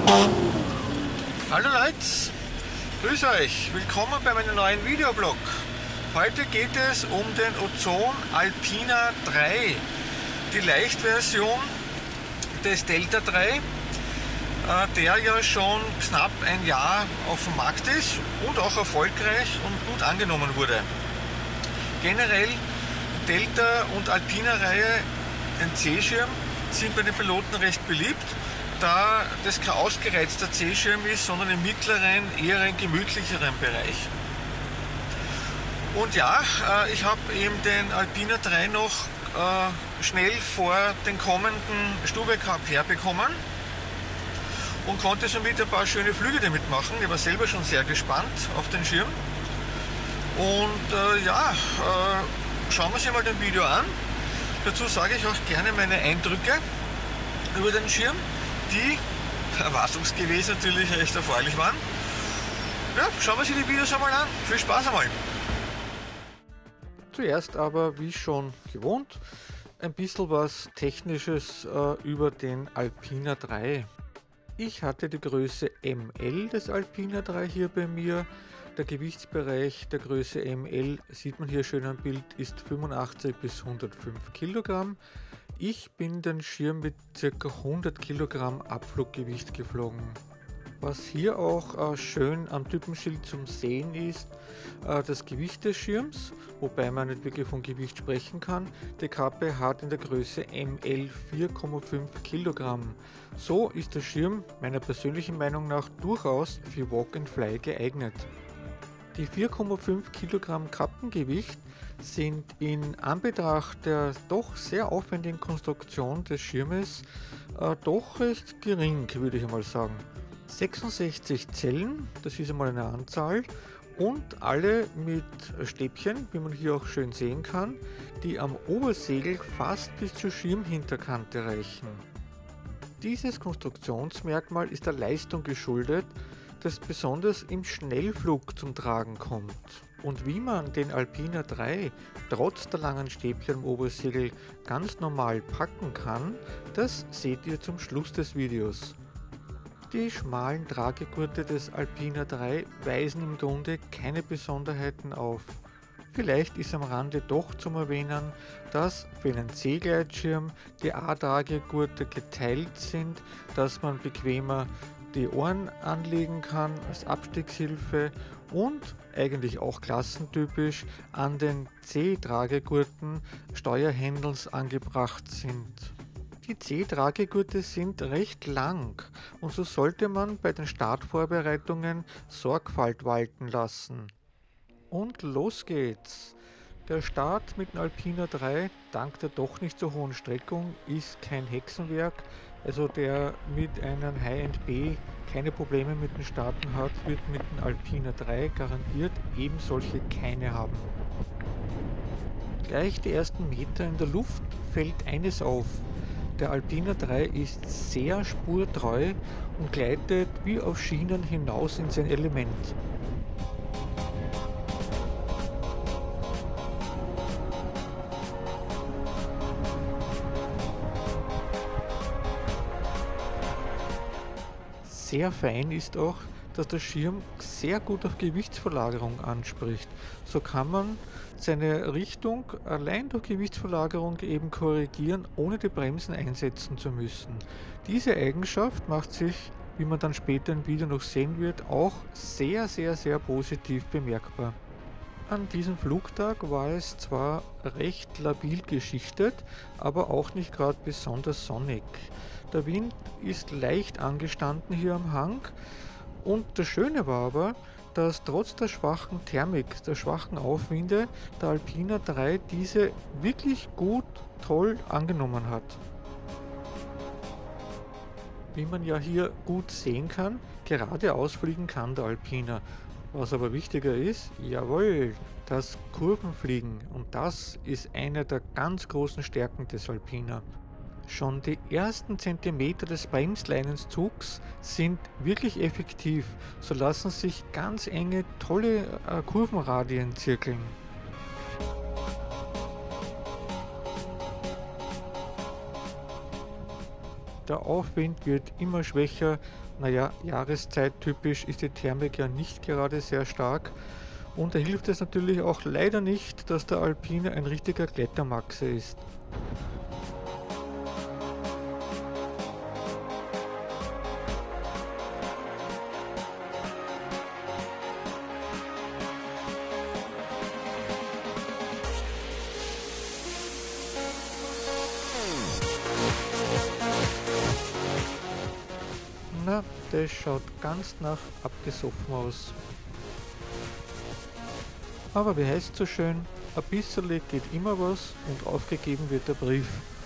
Hallo Leute, grüß euch, willkommen bei meinem neuen Videoblog. Heute geht es um den Ozon Alpina 3, die Leichtversion des Delta 3, der ja schon knapp ein Jahr auf dem Markt ist und auch erfolgreich und gut angenommen wurde. Generell Delta und Alpina-Reihe, ein C-Schirm, sind bei den Piloten recht beliebt, da das kein ausgereizter C-Schirm ist, sondern im mittleren, eher ein gemütlicheren Bereich. Und ja, ich habe eben den Alpina 3 noch schnell vor den kommenden Stubai Cup herbekommen und konnte somit ein paar schöne Flüge damit machen. Ich war selber schon sehr gespannt auf den Schirm. Und schauen wir uns mal das Video an. Dazu sage ich auch gerne meine Eindrücke über den Schirm, die erwartungsgemäß natürlich recht erfreulich waren. Ja, schauen wir uns die Videos einmal an. Viel Spaß einmal! Zuerst aber, wie schon gewohnt, ein bisschen was Technisches über den Alpina 3. Ich hatte die Größe ML des Alpina 3 hier bei mir. Der Gewichtsbereich der Größe ML, sieht man hier schön am Bild, ist 85 bis 105 Kilogramm. Ich bin den Schirm mit ca. 100 Kilogramm Abfluggewicht geflogen. Was hier auch schön am Typenschild zum Sehen ist, das Gewicht des Schirms, wobei man nicht wirklich von Gewicht sprechen kann. Die Kappe hat in der Größe ML 4,5 Kilogramm. So ist der Schirm meiner persönlichen Meinung nach durchaus für Walk and Fly geeignet. Die 4,5 Kilogramm Kappengewicht sind in Anbetracht der doch sehr aufwendigen Konstruktion des Schirmes doch recht gering, würde ich einmal sagen. 66 Zellen, das ist einmal eine Anzahl, und alle mit Stäbchen, wie man hier auch schön sehen kann, die am Obersegel fast bis zur Schirmhinterkante reichen. Dieses Konstruktionsmerkmal ist der Leistung geschuldet, das besonders im Schnellflug zum Tragen kommt. Und wie man den Alpina 3 trotz der langen Stäbchen am Obersegel ganz normal packen kann, das seht ihr zum Schluss des Videos. Die schmalen Tragegurte des Alpina 3 weisen im Grunde keine Besonderheiten auf. Vielleicht ist am Rande doch zum Erwähnen, dass für einen C-Gleitschirm die A-Tragegurte geteilt sind, dass man bequemer die Ohren anlegen kann als Abstiegshilfe und eigentlich auch klassentypisch an den C-Tragegurten Steuerhandles angebracht sind. Die C-Tragegurte sind recht lang und so sollte man bei den Startvorbereitungen Sorgfalt walten lassen. Und los geht's! Der Start mit dem Alpina 3, dank der doch nicht so hohen Streckung, ist kein Hexenwerk. Also der mit einem High-End-B keine Probleme mit dem Starten hat, wird mit dem Alpina 3 garantiert eben solche keine haben. Gleich die ersten Meter in der Luft fällt eines auf. Der Alpina 3 ist sehr spurtreu und gleitet wie auf Schienen hinaus in sein Element. Sehr fein ist auch, dass der Schirm sehr gut auf Gewichtsverlagerung anspricht. So kann man seine Richtung allein durch Gewichtsverlagerung eben korrigieren, ohne die Bremsen einsetzen zu müssen. Diese Eigenschaft macht sich, wie man dann später im Video noch sehen wird, auch sehr positiv bemerkbar. An diesem Flugtag war es zwar recht labil geschichtet, aber auch nicht gerade besonders sonnig. Der Wind ist leicht angestanden hier am Hang und das Schöne war aber, dass trotz der schwachen Thermik, der schwachen Aufwinde, der Alpina 3 diese wirklich gut, toll angenommen hat. Wie man ja hier gut sehen kann, geradeaus fliegen kann der Alpina. Was aber wichtiger ist, jawohl, das Kurvenfliegen, und das ist eine der ganz großen Stärken des Alpina. Schon die ersten Zentimeter des Bremsleinenzugs sind wirklich effektiv, so lassen sich ganz enge, tolle Kurvenradien zirkeln. Der Aufwind wird immer schwächer. Naja, jahreszeit-typisch ist die Thermik ja nicht gerade sehr stark. Und da hilft es natürlich auch leider nicht, dass der Alpina ein richtiger Klettermaxe ist. Na, das schaut ganz nach abgesoffen aus. Aber wie heißt so schön, ein bisschen geht immer was und aufgegeben wird der Brief.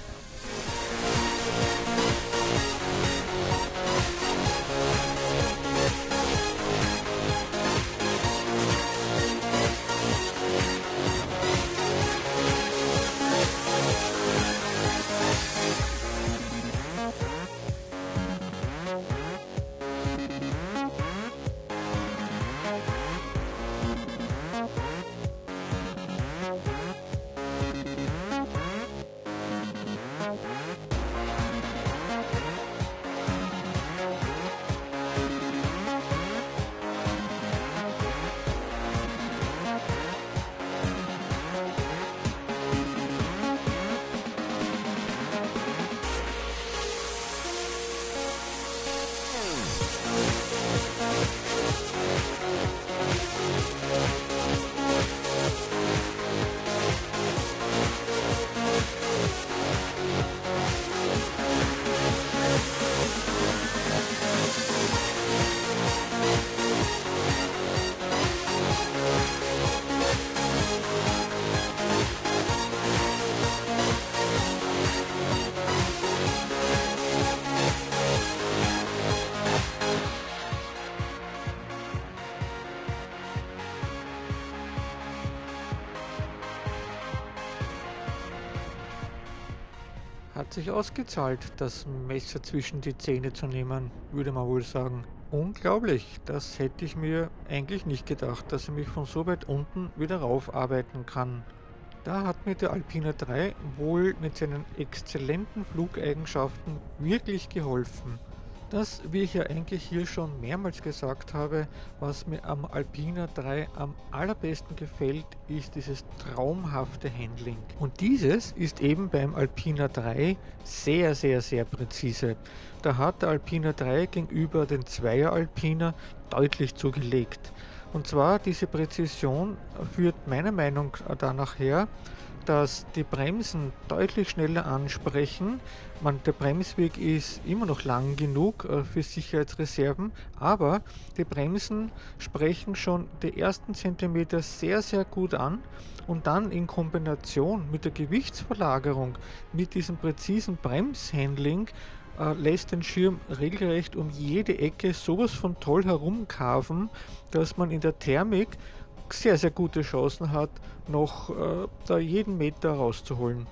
Hat sich ausgezahlt, das Messer zwischen die Zähne zu nehmen, würde man wohl sagen. Unglaublich, das hätte ich mir eigentlich nicht gedacht, dass ich mich von so weit unten wieder raufarbeiten kann. Da hat mir der Alpina 3 wohl mit seinen exzellenten Flugeigenschaften wirklich geholfen. Das, wie ich ja eigentlich hier schon mehrmals gesagt habe, was mir am Alpina 3 am allerbesten gefällt, ist dieses traumhafte Handling. Und dieses ist eben beim Alpina 3 sehr, sehr, sehr präzise. Da hat der Alpina 3 gegenüber den Zweier Alpina deutlich zugelegt. Und zwar diese Präzision führt meiner Meinung nach danach her, dass die Bremsen deutlich schneller ansprechen. Der Bremsweg ist immer noch lang genug für Sicherheitsreserven, aber die Bremsen sprechen schon die ersten Zentimeter sehr, sehr gut an und dann in Kombination mit der Gewichtsverlagerung, mit diesem präzisen Bremshandling, lässt den Schirm regelrecht um jede Ecke sowas von toll herumkarven, dass man in der Thermik sehr, sehr gute Chancen hat, noch da jeden Meter rauszuholen.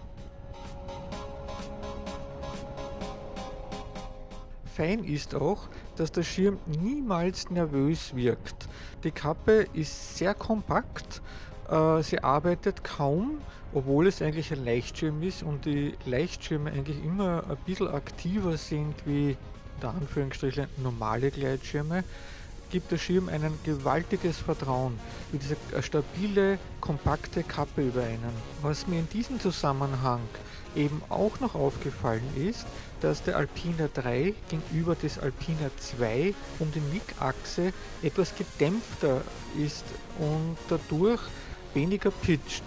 Fein ist auch, dass der Schirm niemals nervös wirkt. Die Kappe ist sehr kompakt, sie arbeitet kaum, obwohl es eigentlich ein Leichtschirm ist und die Leichtschirme eigentlich immer ein bisschen aktiver sind wie unter Anführungsstrichen normale Gleitschirme, gibt der Schirm ein gewaltiges Vertrauen mit dieser stabile, kompakte Kappe über einen. Was mir in diesem Zusammenhang eben auch noch aufgefallen ist, dass der Alpina 3 gegenüber des Alpina 2 um die Nickachse etwas gedämpfter ist und dadurch weniger pitcht.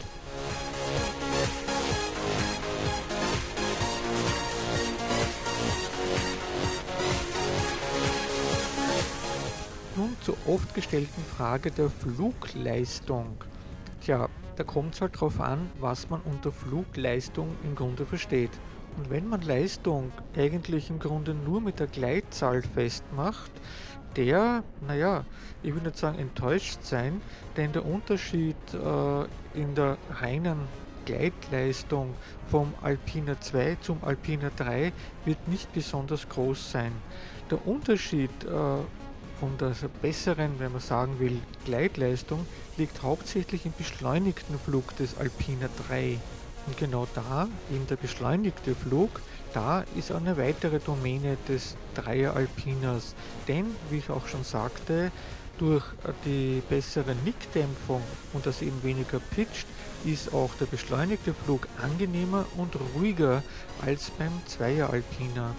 Nun zur oft gestellten Frage der Flugleistung. Tja, da kommt es halt drauf an, was man unter Flugleistung im Grunde versteht. Und wenn man Leistung eigentlich im Grunde nur mit der Gleitzahl festmacht, naja, ich will nicht sagen enttäuscht sein, denn der Unterschied in der reinen Gleitleistung vom Alpina 2 zum Alpina 3 wird nicht besonders groß sein. Der Unterschied von der besseren, wenn man sagen will, Gleitleistung liegt hauptsächlich im beschleunigten Flug des Alpina 3. Und genau da, in der beschleunigte Flug, da ist eine weitere Domäne des Dreier Alpiners. Denn, wie ich auch schon sagte, durch die bessere Nickdämpfung und dass eben weniger pitcht, ist auch der beschleunigte Flug angenehmer und ruhiger als beim Zweier Alpiner.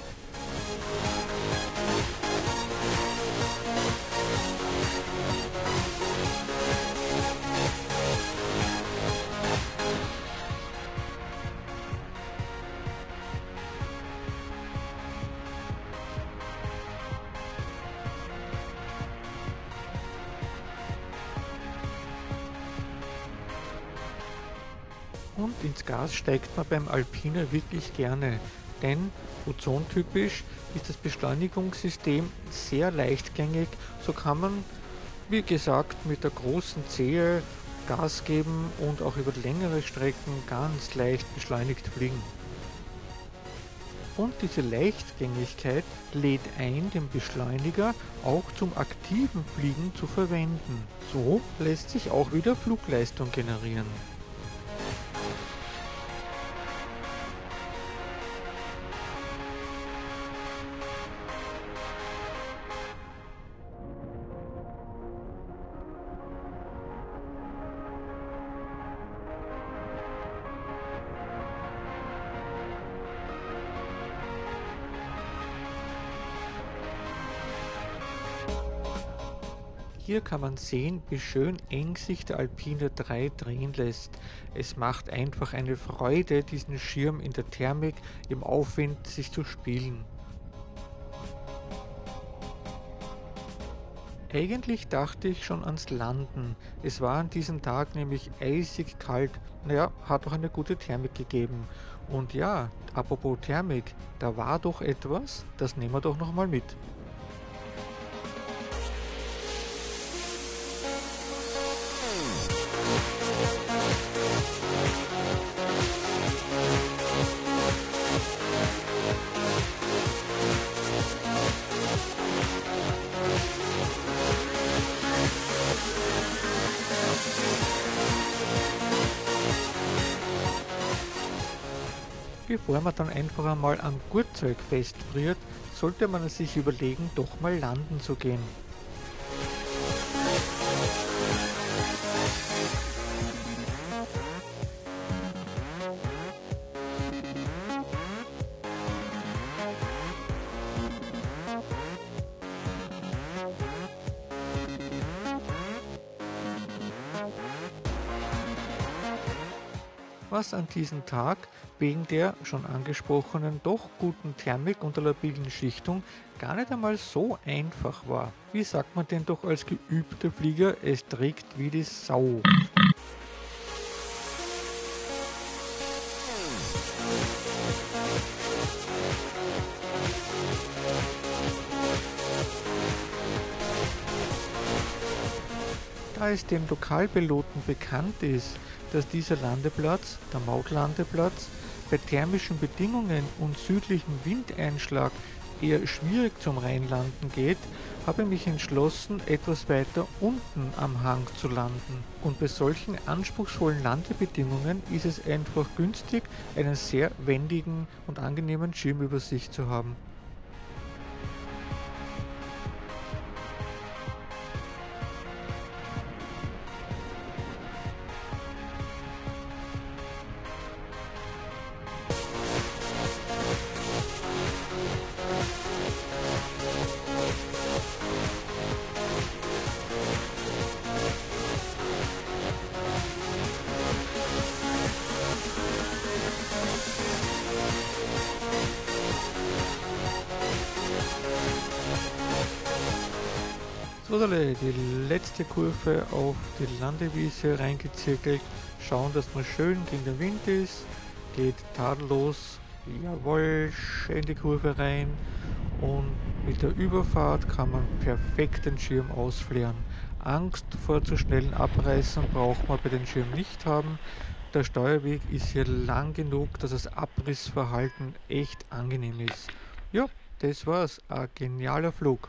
Und ins Gas steigt man beim Alpiner wirklich gerne, denn ozontypisch ist das Beschleunigungssystem sehr leichtgängig, so kann man, wie gesagt, mit der großen Zehe Gas geben und auch über längere Strecken ganz leicht beschleunigt fliegen. Und diese Leichtgängigkeit lädt ein, den Beschleuniger auch zum aktiven Fliegen zu verwenden. So lässt sich auch wieder Flugleistung generieren. Hier kann man sehen, wie schön eng sich der Alpina 3 drehen lässt. Es macht einfach eine Freude, diesen Schirm in der Thermik im Aufwind sich zu spielen. Eigentlich dachte ich schon ans Landen. Es war an diesem Tag nämlich eisig kalt. Naja, hat auch eine gute Thermik gegeben. Und ja, apropos Thermik, da war doch etwas, das nehmen wir doch nochmal mit. Bevor man dann einfach einmal am Gurtzeug festfriert, sollte man sich überlegen, doch mal landen zu gehen. Was an diesem Tag wegen der schon angesprochenen doch guten Thermik und der labilen Schichtung gar nicht einmal so einfach war. Wie sagt man denn doch als geübter Flieger, es trägt wie die Sau. Da es dem Lokalpiloten bekannt ist, dass dieser Landeplatz, der Mautlandeplatz, bei thermischen Bedingungen und südlichem Windeinschlag eher schwierig zum Reinlanden geht, habe ich mich entschlossen, etwas weiter unten am Hang zu landen. Und bei solchen anspruchsvollen Landebedingungen ist es einfach günstig, einen sehr wendigen und angenehmen Schirm über sich zu haben. So, die letzte Kurve auf die Landewiese reingezirkelt, schauen, dass man schön gegen den Wind ist, geht tadellos, jawohl, schön in die Kurve rein und mit der Überfahrt kann man perfekt den Schirm ausfliegen. Angst vor zu schnellen Abreißen braucht man bei dem Schirm nicht haben. Der Steuerweg ist hier lang genug, dass das Abrissverhalten echt angenehm ist. Ja, das war's, ein genialer Flug.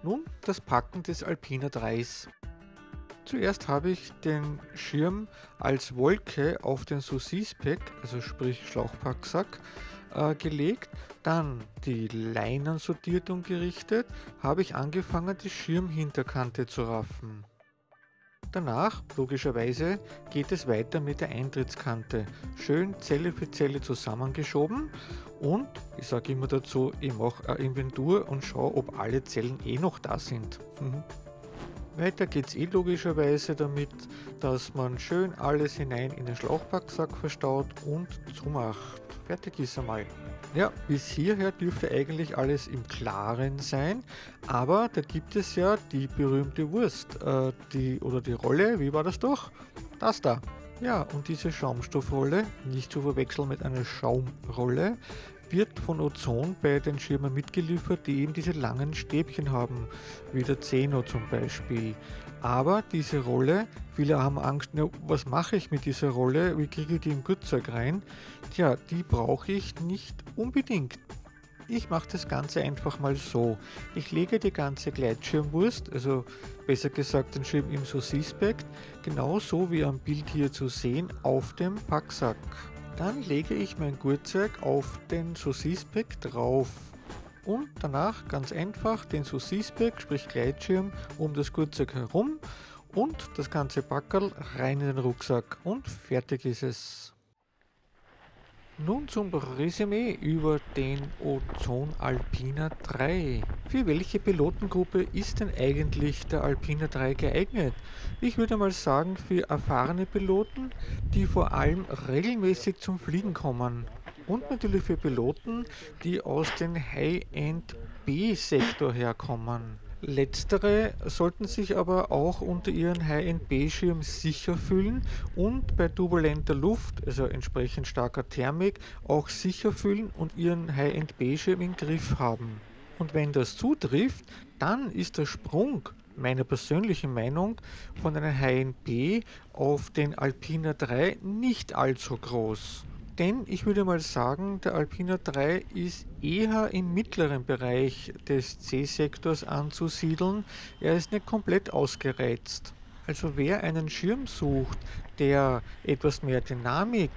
Nun das Packen des Alpina 3s. Zuerst habe ich den Schirm als Wolke auf den Sous-Pack, also sprich Schlauchpacksack, gelegt, dann die Leinen sortiert und gerichtet, habe ich angefangen, die Schirmhinterkante zu raffen. Danach, logischerweise, geht es weiter mit der Eintrittskante. Schön Zelle für Zelle zusammengeschoben und, ich sage immer dazu, ich mache eine Inventur und schaue, ob alle Zellen noch da sind. Weiter geht es logischerweise damit, dass man schön alles hinein in den Schlauchpacksack verstaut und zumacht. Fertig ist einmal. Ja, bis hierher dürfte eigentlich alles im Klaren sein, aber da gibt es ja die berühmte Wurst, die Rolle, wie war das doch? Das da. Ja, und diese Schaumstoffrolle, nicht zu verwechseln mit einer Schaumrolle, wird von Ozon bei den Schirmen mitgeliefert, die eben diese langen Stäbchen haben, wie der Zeno zum Beispiel. Aber diese Rolle, viele haben Angst, na, was mache ich mit dieser Rolle, wie kriege ich die im Gurtzeug rein? Tja, die brauche ich nicht unbedingt. Ich mache das Ganze einfach mal so. Ich lege die ganze Gleitschirmwurst, also besser gesagt den Schirm im Sous-Pack, genauso wie am Bild hier zu sehen, auf dem Packsack. Dann lege ich mein Gurtzeug auf den Sous-Pack drauf und danach ganz einfach den Sous-Pack, sprich Gleitschirm, um das Gurtzeug herum und das ganze Packerl rein in den Rucksack und fertig ist es. Nun zum Resümee über den Ozon Alpina 3. Für welche Pilotengruppe ist denn eigentlich der Alpina 3 geeignet? Ich würde mal sagen für erfahrene Piloten, die vor allem regelmäßig zum Fliegen kommen. Und natürlich für Piloten, die aus dem High-End B-Sektor herkommen. Letztere sollten sich aber auch unter ihren High-End B-Schirm sicher fühlen und bei turbulenter Luft, also entsprechend starker Thermik, auch sicher fühlen und ihren High-End B-Schirm im Griff haben. Und wenn das zutrifft, dann ist der Sprung, meiner persönlichen Meinung, von einer High-End B auf den Alpina 3 nicht allzu groß. Denn ich würde mal sagen, der Alpina 3 ist eher im mittleren Bereich des C-Sektors anzusiedeln. Er ist nicht komplett ausgereizt. Also wer einen Schirm sucht, der etwas mehr Dynamik,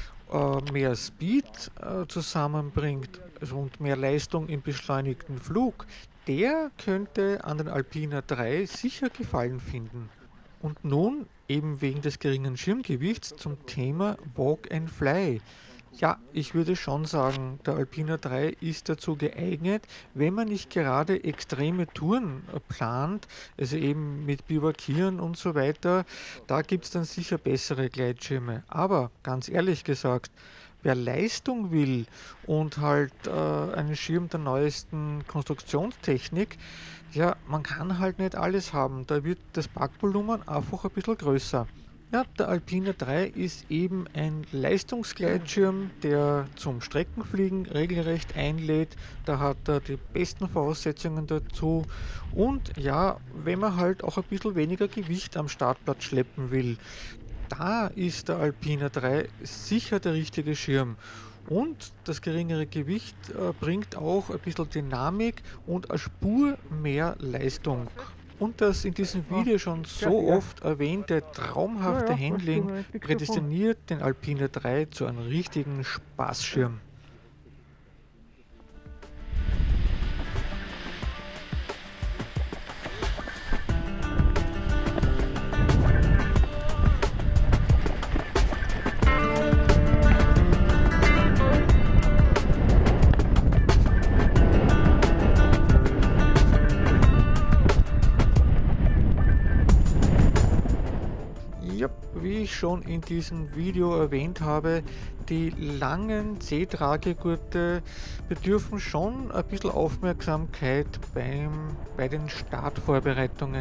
mehr Speed zusammenbringt und mehr Leistung im beschleunigten Flug, der könnte an den Alpina 3 sicher Gefallen finden. Und nun, eben wegen des geringen Schirmgewichts, zum Thema Walk and Fly. Ja, ich würde schon sagen, der Alpina 3 ist dazu geeignet, wenn man nicht gerade extreme Touren plant, also eben mit Bivakieren und so weiter, da gibt es dann sicher bessere Gleitschirme. Aber ganz ehrlich gesagt, wer Leistung will und halt einen Schirm der neuesten Konstruktionstechnik, ja, man kann halt nicht alles haben. Da wird das Packvolumen einfach ein bisschen größer. Ja, der Alpina 3 ist eben ein Leistungsgleitschirm, der zum Streckenfliegen regelrecht einlädt. Da hat er die besten Voraussetzungen dazu. Und ja, wenn man halt auch ein bisschen weniger Gewicht am Startplatz schleppen will, da ist der Alpina 3 sicher der richtige Schirm. Und das geringere Gewicht bringt auch ein bisschen Dynamik und eine Spur mehr Leistung. Und das in diesem Video schon so oft erwähnte traumhafte Handling prädestiniert den Alpina 3 zu einem richtigen Spaßschirm. Wie ich schon in diesem Video erwähnt habe, die langen C-Tragegurte bedürfen schon ein bisschen Aufmerksamkeit bei den Startvorbereitungen.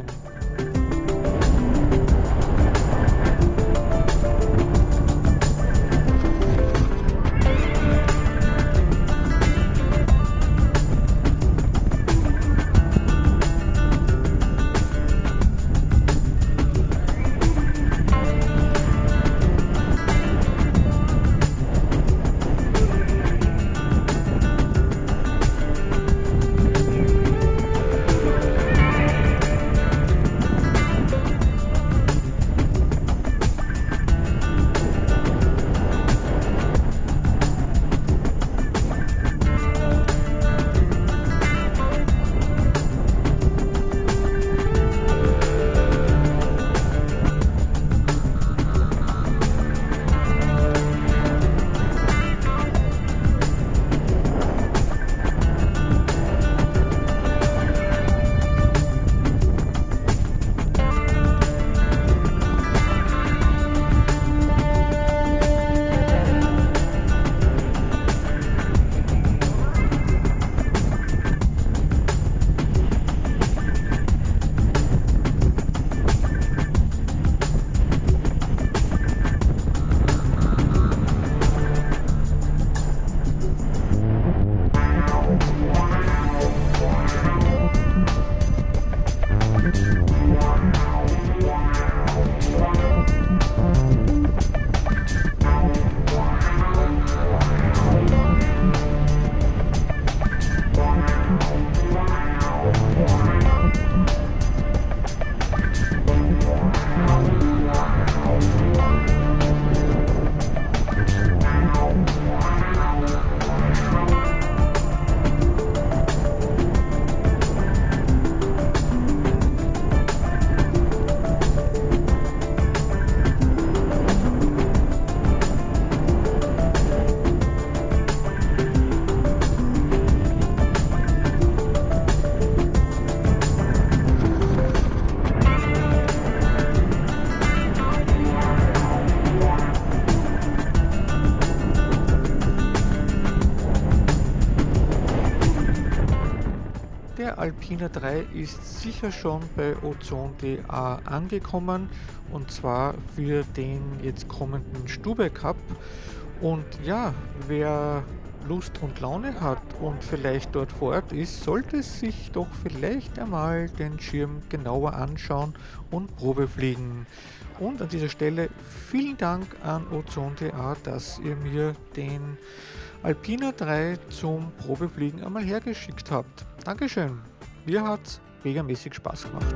Alpina 3 ist sicher schon bei Ozon.de angekommen, und zwar für den jetzt kommenden Stube Cup. Und ja, wer Lust und Laune hat und vielleicht dort vor Ort ist, sollte sich doch vielleicht einmal den Schirm genauer anschauen und Probe fliegen. Und an dieser Stelle vielen Dank an Ozon.de, dass ihr mir den Alpina 3 zum Probefliegen einmal hergeschickt habt. Dankeschön, mir hat's megamäßig Spaß gemacht.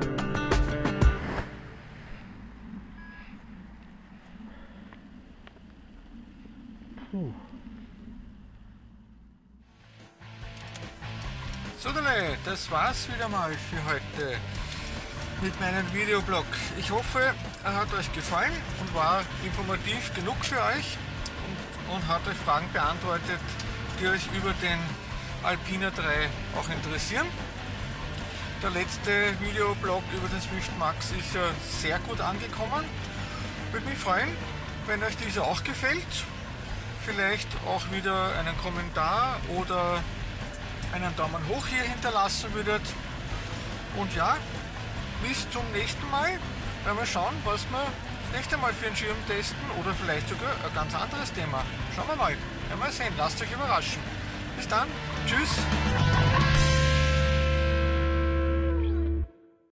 So, das war's wieder mal für heute mit meinem Videoblog. Ich hoffe, er hat euch gefallen und war informativ genug für euch und hat euch Fragen beantwortet, die euch über den Alpina 3 auch interessieren. Der letzte Videoblog über den Swift Max ist ja sehr gut angekommen. Würde mich freuen, wenn euch dieser auch gefällt. Vielleicht auch wieder einen Kommentar oder einen Daumen hoch hier hinterlassen würdet. Und ja, bis zum nächsten Mal. Werden wir schauen, was wir das nächste Mal für einen Schirm testen oder vielleicht sogar ein ganz anderes Thema. Schauen wir mal. Werden wir sehen. Lasst euch überraschen. Bis dann. Tschüss.